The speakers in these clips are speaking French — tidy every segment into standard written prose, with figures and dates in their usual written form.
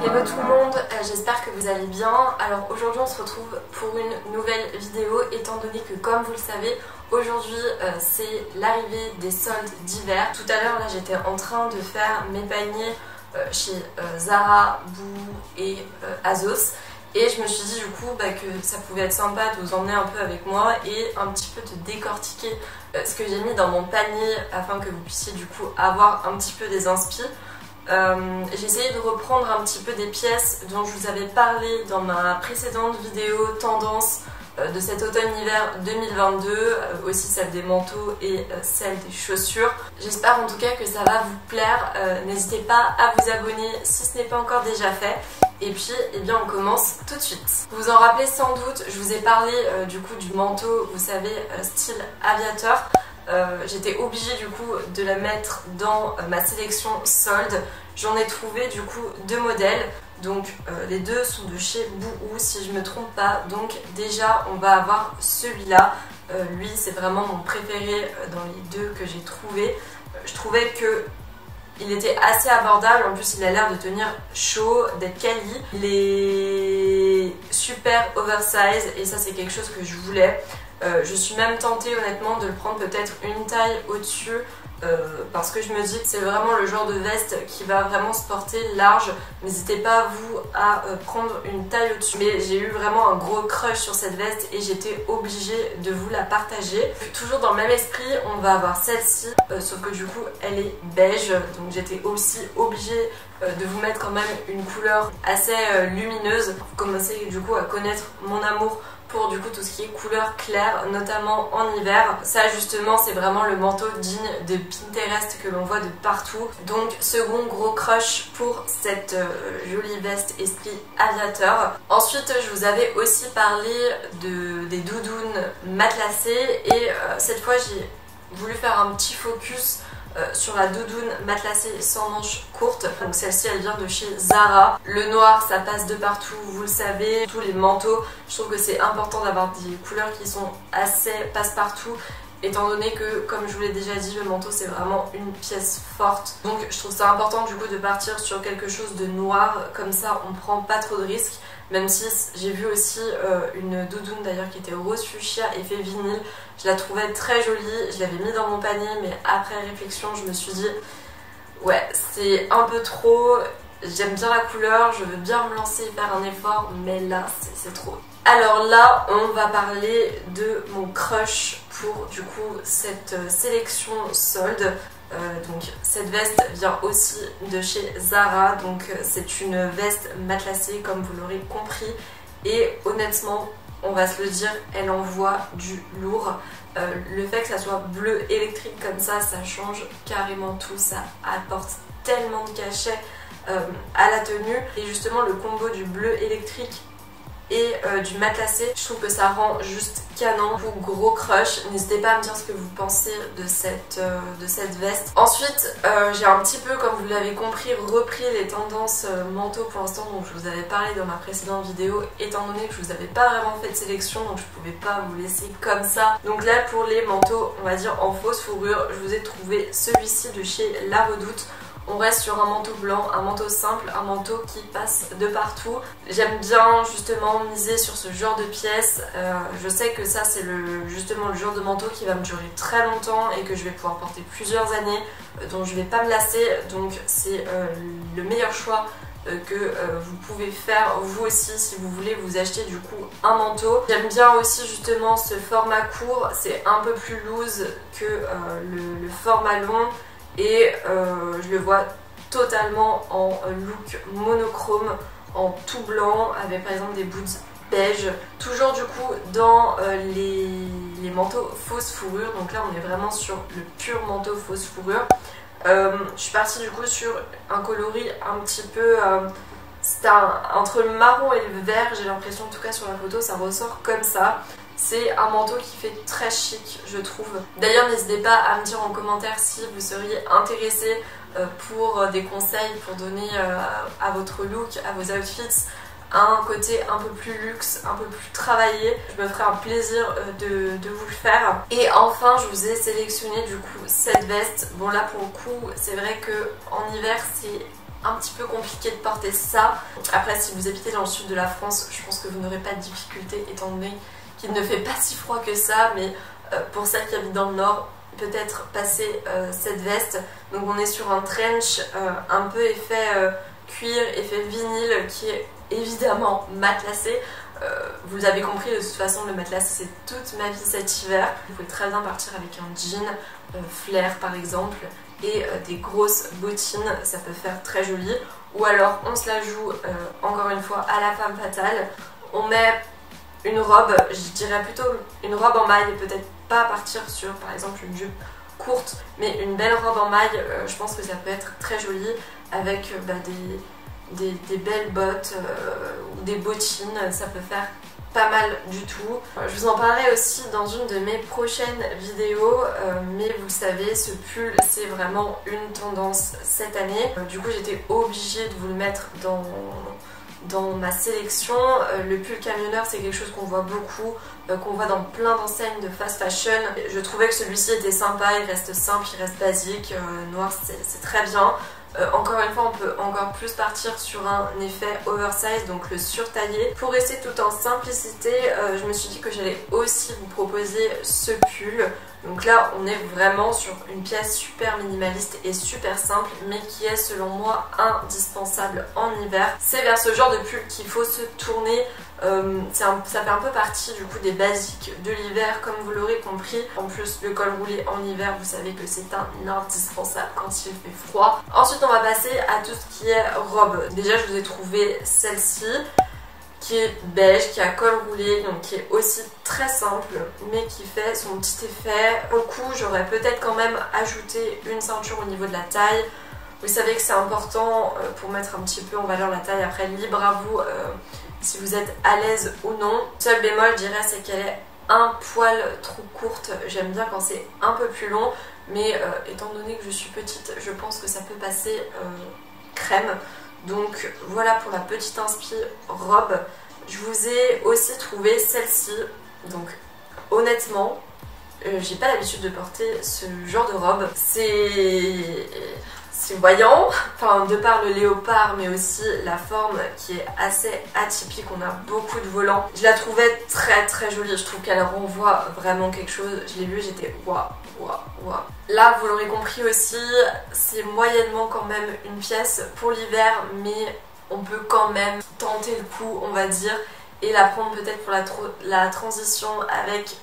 Hello tout le monde, j'espère que vous allez bien. Alors aujourd'hui on se retrouve pour une nouvelle vidéo étant donné que comme vous le savez, aujourd'hui c'est l'arrivée des soldes d'hiver. Tout à l'heure là j'étais en train de faire mes paniers chez Zara, Boo et Azos. Et je me suis dit du coup que ça pouvait être sympa de vous emmener un peu avec moi et un petit peu de décortiquer ce que j'ai mis dans mon panier afin que vous puissiez du coup avoir un petit peu des inspi. J'ai essayé de reprendre un petit peu des pièces dont je vous avais parlé dans ma précédente vidéo tendance de cet automne-hiver 2022, aussi celle des manteaux et celle des chaussures. J'espère en tout cas que ça va vous plaire. N'hésitez pas à vous abonner si ce n'est pas encore déjà fait. Et puis, eh bien, on commence tout de suite. Vous vous en rappelez sans doute, je vous ai parlé du coup du manteau, vous savez, style aviateur. J'étais obligée du coup de la mettre dans ma sélection solde. J'en ai trouvé du coup deux modèles. Donc les deux sont de chez Boohoo si je me trompe pas. Donc déjà on va avoir celui-là. Lui c'est vraiment mon préféré dans les deux que j'ai trouvé. Je trouvais que il était assez abordable, en plus il a l'air de tenir chaud, d'être quali. Il est super oversize et ça c'est quelque chose que je voulais. Je suis même tentée honnêtement de le prendre peut-être une taille au-dessus parce que je me dis que c'est vraiment le genre de veste qui va vraiment se porter large. N'hésitez pas vous à prendre une taille au-dessus. Mais j'ai eu vraiment un gros crush sur cette veste et j'étais obligée de vous la partager. Toujours dans le même esprit, on va avoir celle-ci, sauf que du coup elle est beige. Donc j'étais aussi obligée de vous mettre quand même une couleur assez lumineuse pour commencer du coup à connaître mon amour pour du coup tout ce qui est couleur claire, notamment en hiver. Ça justement c'est vraiment le manteau digne de Pinterest que l'on voit de partout. Donc second gros crush pour cette jolie veste esprit aviateur. Ensuite je vous avais aussi parlé des doudounes matelassées et cette fois j'ai voulu faire un petit focus sur la doudoune matelassée sans manches courtes. Donc celle-ci elle vient de chez Zara. Le noir ça passe de partout, vous le savez. Tous les manteaux, je trouve que c'est important d'avoir des couleurs qui sont assez passe-partout, étant donné que comme je vous l'ai déjà dit, le manteau c'est vraiment une pièce forte. Donc je trouve ça important du coup de partir sur quelque chose de noir, comme ça on prend pas trop de risques. Même si j'ai vu aussi une doudoune d'ailleurs qui était rose fuchsia effet vinyle. Je la trouvais très jolie, je l'avais mis dans mon panier, mais après réflexion je me suis dit ouais c'est un peu trop, j'aime bien la couleur, je veux bien me lancer et faire un effort, mais là c'est trop. Alors là on va parler de mon crush pour du coup cette sélection solde. Donc cette veste vient aussi de chez Zara, donc c'est une veste matelassée comme vous l'aurez compris et honnêtement on va se le dire, elle envoie du lourd. Le fait que ça soit bleu électrique comme ça change carrément tout, ça apporte tellement de cachet à la tenue. Et justement le combo du bleu électrique et du matelassé, je trouve que ça rend juste canon. Pour gros crush, n'hésitez pas à me dire ce que vous pensez de cette veste. Ensuite j'ai un petit peu, comme vous l'avez compris, repris les tendances manteaux pour l'instant dont je vous avais parlé dans ma précédente vidéo, étant donné que je vous avais pas vraiment fait de sélection, donc je pouvais pas vous laisser comme ça. Donc là pour les manteaux on va dire en fausse fourrure, je vous ai trouvé celui-ci de chez La Redoute. On reste sur un manteau blanc, un manteau simple, un manteau qui passe de partout. J'aime bien justement miser sur ce genre de pièces. Je sais que ça c'est justement le genre de manteau qui va me durer très longtemps et que je vais pouvoir porter plusieurs années, dont je vais pas me lasser. Donc c'est le meilleur choix que vous pouvez faire vous aussi si vous voulez vous acheter du coup un manteau. J'aime bien aussi justement ce format court, c'est un peu plus loose que le format long. Et je le vois totalement en look monochrome, en tout blanc, avec par exemple des boots beige. Toujours du coup dans les manteaux fausse fourrure, donc là on est vraiment sur le pur manteau fausse fourrure. Je suis partie du coup sur un coloris un petit peu... c'est entre le marron et le vert, j'ai l'impression, en tout cas sur la photo ça ressort comme ça. C'est un manteau qui fait très chic je trouve. D'ailleurs n'hésitez pas à me dire en commentaire si vous seriez intéressé pour des conseils pour donner à votre look, à vos outfits un côté un peu plus luxe, un peu plus travaillé. Je me ferai un plaisir de vous le faire. Et enfin je vous ai sélectionné du coup cette veste. Bon là pour le coup c'est vrai que en hiver c'est un petit peu compliqué de porter ça. Après, si vous habitez dans le sud de la France, je pense que vous n'aurez pas de difficulté étant donné qu'il ne fait pas si froid que ça, mais pour celles qui habitent dans le nord, peut-être passer cette veste. Donc on est sur un trench un peu effet cuir, effet vinyle qui est évidemment matelassé. Vous avez compris, de toute façon le matelassé c'est toute ma vie cet hiver. Vous pouvez très bien partir avec un jean flair par exemple et des grosses bottines, ça peut faire très joli. Ou alors on se la joue encore une fois à la femme fatale. On met une robe, je dirais plutôt une robe en maille, peut-être pas partir sur par exemple une jupe courte, mais une belle robe en maille, je pense que ça peut être très joli avec des belles bottes ou des bottines, ça peut faire pas mal du tout. Je vous en parlerai aussi dans une de mes prochaines vidéos, mais vous savez, ce pull c'est vraiment une tendance cette année. Du coup j'étais obligée de vous le mettre dans ma sélection. Le pull camionneur c'est quelque chose qu'on voit beaucoup, qu'on voit dans plein d'enseignes de fast fashion. Je trouvais que celui-ci était sympa, il reste simple, il reste basique, noir c'est très bien. Encore une fois on peut encore plus partir sur un effet oversize, donc le surtaillé. Pour rester tout en simplicité, je me suis dit que j'allais aussi vous proposer ce pull. Donc là on est vraiment sur une pièce super minimaliste et super simple, mais qui est selon moi indispensable en hiver. C'est vers ce genre de pull qu'il faut se tourner. Ça fait un peu partie du coup des basiques de l'hiver comme vous l'aurez compris. En plus le col roulé en hiver, vous savez que c'est un indispensable quand il fait froid. Ensuite on va passer à tout ce qui est robe. Déjà je vous ai trouvé celle-ci qui est beige, qui a col roulé, donc qui est aussi très simple mais qui fait son petit effet. Au cou j'aurais peut-être quand même ajouté une ceinture au niveau de la taille. Vous savez que c'est important pour mettre un petit peu en valeur la taille. Après libre à vous si vous êtes à l'aise ou non. Seul bémol je dirais c'est qu'elle est un poil trop courte. J'aime bien quand c'est un peu plus long, mais étant donné que je suis petite, je pense que ça peut passer crème. Donc voilà pour la petite inspi robe. Je vous ai aussi trouvé celle-ci. Donc honnêtement, j'ai pas l'habitude de porter ce genre de robe. C'est voyant, enfin de par le léopard mais aussi la forme qui est assez atypique, on a beaucoup de volants. Je la trouvais très très jolie, je trouve qu'elle renvoie vraiment quelque chose. Je l'ai vue, j'étais waouh, waouh, waouh. Là vous l'aurez compris aussi, c'est moyennement quand même une pièce pour l'hiver, mais on peut quand même tenter le coup on va dire et la prendre peut-être pour la transition avec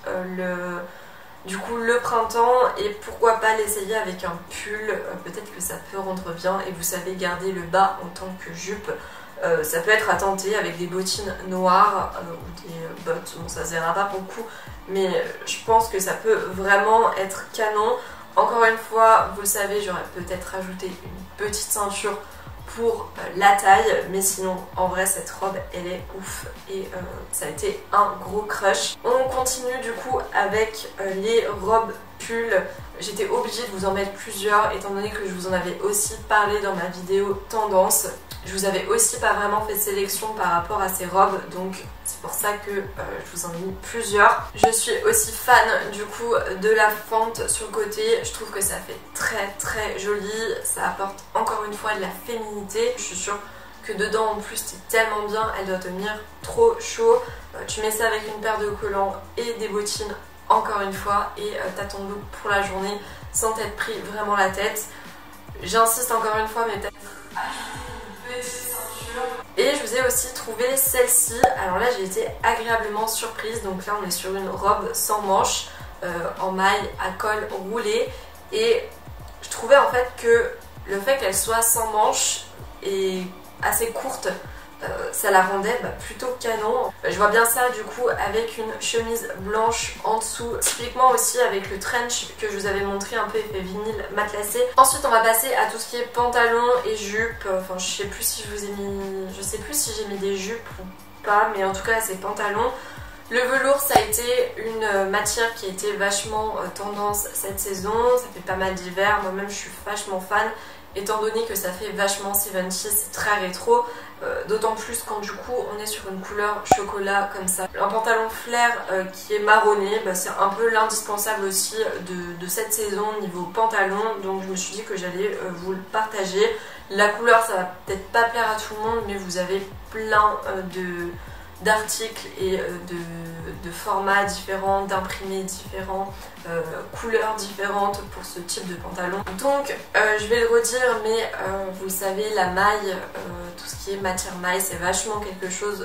le printemps, et pourquoi pas l'essayer avec un pull, peut-être que ça peut rendre bien. Et vous savez garder le bas en tant que jupe, ça peut être à tenter avec des bottines noires ou des bottes, bon ça se verra pas pour le coup, mais je pense que ça peut vraiment être canon. Encore une fois, vous le savez, j'aurais peut-être rajouté une petite ceinture pour la taille, mais sinon en vrai cette robe elle est ouf et ça a été un gros crush. On continue du coup avec les robes pulls. J'étais obligée de vous en mettre plusieurs étant donné que je vous en avais aussi parlé dans ma vidéo tendance. Je vous avais aussi pas vraiment fait de sélection par rapport à ces robes, donc c'est pour ça que je vous en ai mis plusieurs. Je suis aussi fan du coup de la fente sur le côté, je trouve que ça fait très très joli, ça apporte encore une fois de la féminité. Je suis sûre que dedans en plus c'est tellement bien, elle doit tenir trop chaud. Tu mets ça avec une paire de collants et des bottines encore une fois et t'as ton look pour la journée sans t'être pris vraiment la tête. J'insiste encore une fois, mais peut-être et je vous ai aussi trouvé celle-ci. Alors là j'ai été agréablement surprise. Donc là on est sur une robe sans manches en maille à col roulé, et je trouvais en fait que le fait qu'elle soit sans manches et assez courte, ça la rendait plutôt canon. Je vois bien ça du coup avec une chemise blanche en dessous, typiquement aussi avec le trench que je vous avais montré, un peu effet vinyle matelassé. Ensuite on va passer à tout ce qui est pantalon et jupe. Enfin je sais plus si j'ai mis des jupes ou pas, mais en tout cas c'est pantalon. Le velours ça a été une matière qui a été vachement tendance cette saison, ça fait pas mal d'hiver, moi-même je suis vachement fan. étant donné que ça fait vachement 70s, c'est très rétro, d'autant plus quand du coup on est sur une couleur chocolat comme ça. Un pantalon flair qui est marronné, c'est un peu l'indispensable aussi de cette saison niveau pantalon, donc je me suis dit que j'allais vous le partager. La couleur ça va peut-être pas plaire à tout le monde, mais vous avez plein d'articles et de formats différents, d'imprimés différents, couleurs différentes pour ce type de pantalon. Donc je vais le redire, mais vous le savez, la maille, tout ce qui est matière maille, c'est vachement quelque chose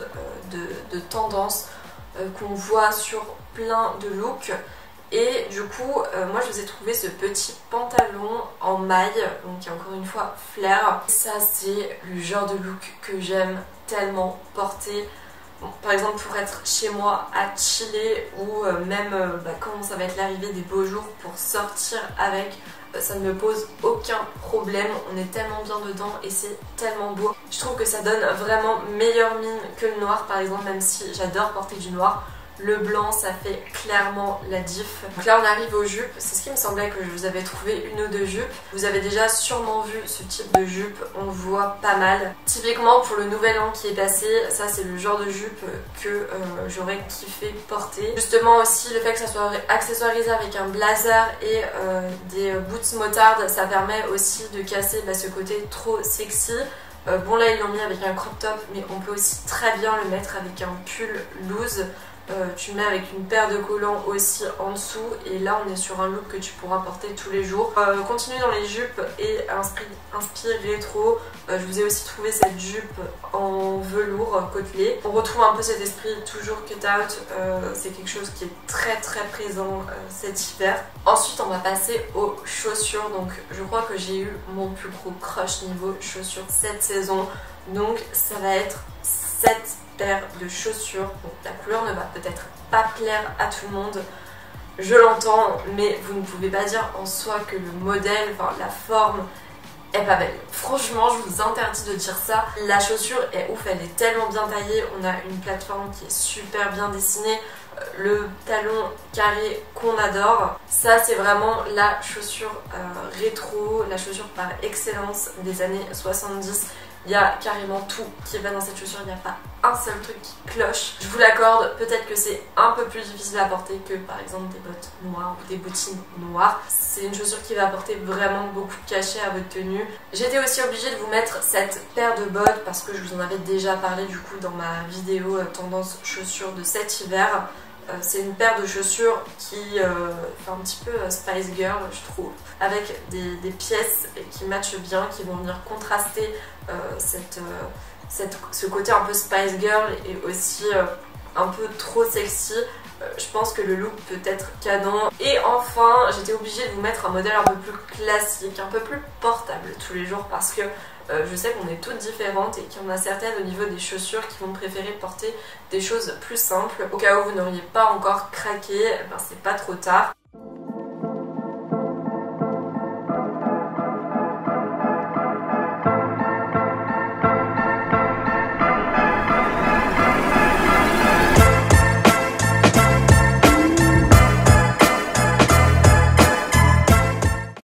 de tendance qu'on voit sur plein de looks. Et du coup, moi je vous ai trouvé ce petit pantalon en maille, donc qui est encore une fois flair. Ça c'est le genre de look que j'aime tellement porter. Bon, par exemple pour être chez moi à chiller ou même quand ça va être l'arrivée des beaux jours pour sortir avec, ça ne me pose aucun problème. On est tellement bien dedans et c'est tellement beau. Je trouve que ça donne vraiment meilleure mine que le noir par exemple, même si j'adore porter du noir. Le blanc ça fait clairement la diff. Donc là on arrive aux jupes, c'est ce qui me semblait que je vous avais trouvé une ou deux jupes. Vous avez déjà sûrement vu ce type de jupe, on le voit pas mal. Typiquement pour le nouvel an qui est passé, ça c'est le genre de jupe que j'aurais kiffé porter. Justement aussi le fait que ça soit accessoirisé avec un blazer et des boots motardes, ça permet aussi de casser ce côté trop sexy. Bon là ils l'ont mis avec un crop top, mais on peut aussi très bien le mettre avec un pull loose. Tu mets avec une paire de collants aussi en dessous et là on est sur un look que tu pourras porter tous les jours. Continue dans les jupes et inspire rétro. Je vous ai aussi trouvé cette jupe en velours côtelé. On retrouve un peu cet esprit toujours cut out, c'est quelque chose qui est très présent cet hiver. Ensuite on va passer aux chaussures, donc je crois que j'ai eu mon plus gros crush niveau chaussures cette saison, donc ça va être cette paire de chaussures. Bon, la couleur ne va peut-être pas plaire à tout le monde, je l'entends, mais vous ne pouvez pas dire en soi que le modèle, enfin la forme est pas belle. Franchement, je vous interdis de dire ça. La chaussure est ouf, elle est tellement bien taillée, on a une plateforme qui est super bien dessinée, le talon carré qu'on adore. Ça c'est vraiment la chaussure rétro, la chaussure par excellence des années 70. Il y a carrément tout qui va dans cette chaussure, il n'y a pas un seul truc qui cloche. Je vous l'accorde, peut-être que c'est un peu plus difficile à porter que par exemple des bottes noires ou des bottines noires. C'est une chaussure qui va apporter vraiment beaucoup de cachet à votre tenue. J'étais aussi obligée de vous mettre cette paire de bottes parce que je vous en avais déjà parlé du coup dans ma vidéo tendance chaussures de cet hiver. C'est une paire de chaussures qui fait un petit peu Spice Girl je trouve, avec des pièces qui matchent bien, qui vont venir contraster ce côté un peu Spice Girl et aussi un peu trop sexy. Je pense que le look peut être canon. Et enfin j'étais obligée de vous mettre un modèle un peu plus classique, un peu plus portable tous les jours parce que je sais qu'on est toutes différentes et qu'il y en a certaines au niveau des chaussures qui vont préférer porter des choses plus simples. Au cas où vous n'auriez pas encore craqué, c'est pas trop tard.